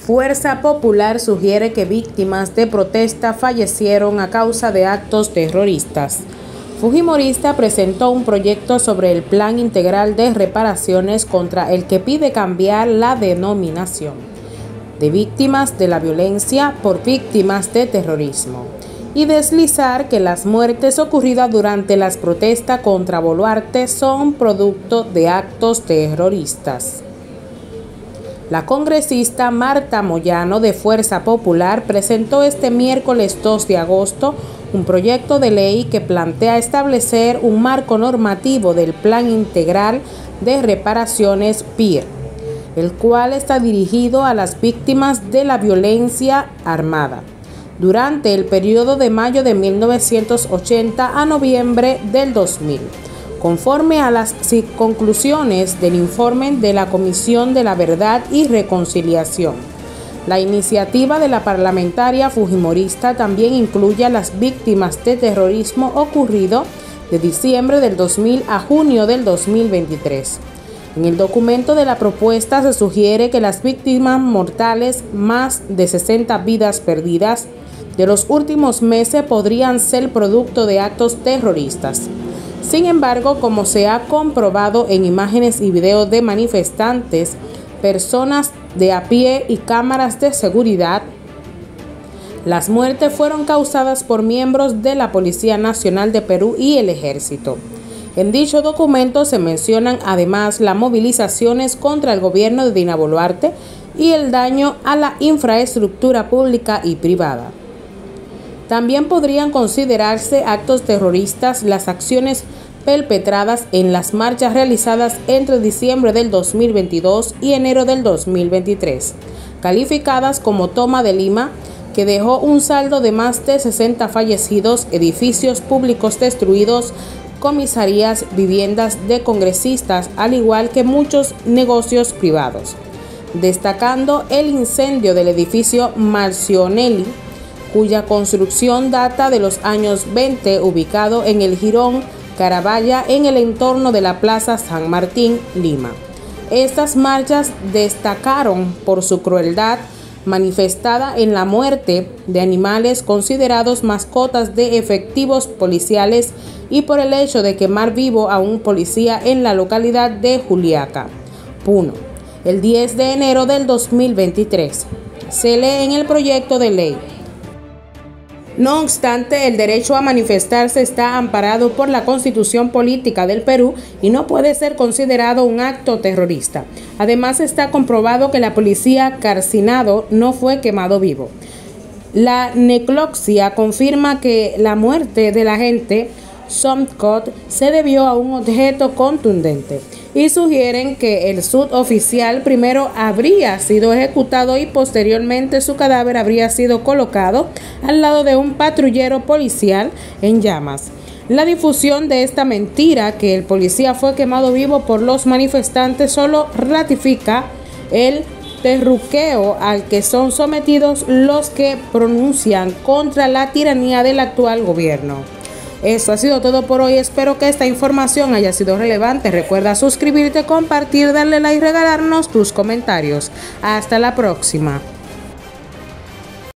Fuerza Popular sugiere que víctimas de protesta fallecieron a causa de actos terroristas. Fujimorista presentó un proyecto sobre el Plan Integral de Reparaciones contra el que pide cambiar la denominación de víctimas de la violencia por víctimas de terrorismo y deslizar que las muertes ocurridas durante las protestas contra Boluarte son producto de actos terroristas. La congresista Marta Moyano de Fuerza Popular presentó este miércoles 2 de agosto un proyecto de ley que plantea establecer un marco normativo del Plan Integral de Reparaciones PIR, el cual está dirigido a las víctimas de la violencia armada durante el periodo de mayo de 1980 a noviembre del 2000. Conforme a las conclusiones del informe de la Comisión de la Verdad y Reconciliación, la iniciativa de la parlamentaria fujimorista también incluye a las víctimas de terrorismo ocurrido de diciembre del 2000 a junio del 2023. En el documento de la propuesta se sugiere que las víctimas mortales, más de 60 vidas perdidas de los últimos meses, podrían ser producto de actos terroristas. Sin embargo, como se ha comprobado en imágenes y videos de manifestantes, personas de a pie y cámaras de seguridad, las muertes fueron causadas por miembros de la Policía Nacional de Perú y el Ejército. En dicho documento se mencionan además las movilizaciones contra el gobierno de Dina Boluarte y el daño a la infraestructura pública y privada. También podrían considerarse actos terroristas las acciones perpetradas en las marchas realizadas entre diciembre del 2022 y enero del 2023, calificadas como Toma de Lima, que dejó un saldo de más de 60 fallecidos, edificios públicos destruidos, comisarías, viviendas de congresistas, al igual que muchos negocios privados, destacando el incendio del edificio Marcionelli, cuya construcción data de los años 20, ubicado en el Jirón Carabaya, en el entorno de la Plaza San Martín, Lima. Estas marchas destacaron por su crueldad manifestada en la muerte de animales considerados mascotas de efectivos policiales y por el hecho de quemar vivo a un policía en la localidad de Juliaca, Puno, el 10 de enero del 2023. Se lee en el proyecto de ley. No obstante, el derecho a manifestarse está amparado por la Constitución Política del Perú y no puede ser considerado un acto terrorista. Además, está comprobado que la policía Carcinado no fue quemado vivo. La necropsia confirma que la muerte del agente Somcott se debió a un objeto contundente y sugieren que el suboficial primero habría sido ejecutado y posteriormente su cadáver habría sido colocado al lado de un patrullero policial en llamas. La difusión de esta mentira, que el policía fue quemado vivo por los manifestantes, solo ratifica el terruqueo al que son sometidos los que pronuncian contra la tiranía del actual gobierno. Eso ha sido todo por hoy. Espero que esta información haya sido relevante. Recuerda suscribirte, compartir, darle like y regalarnos tus comentarios. Hasta la próxima.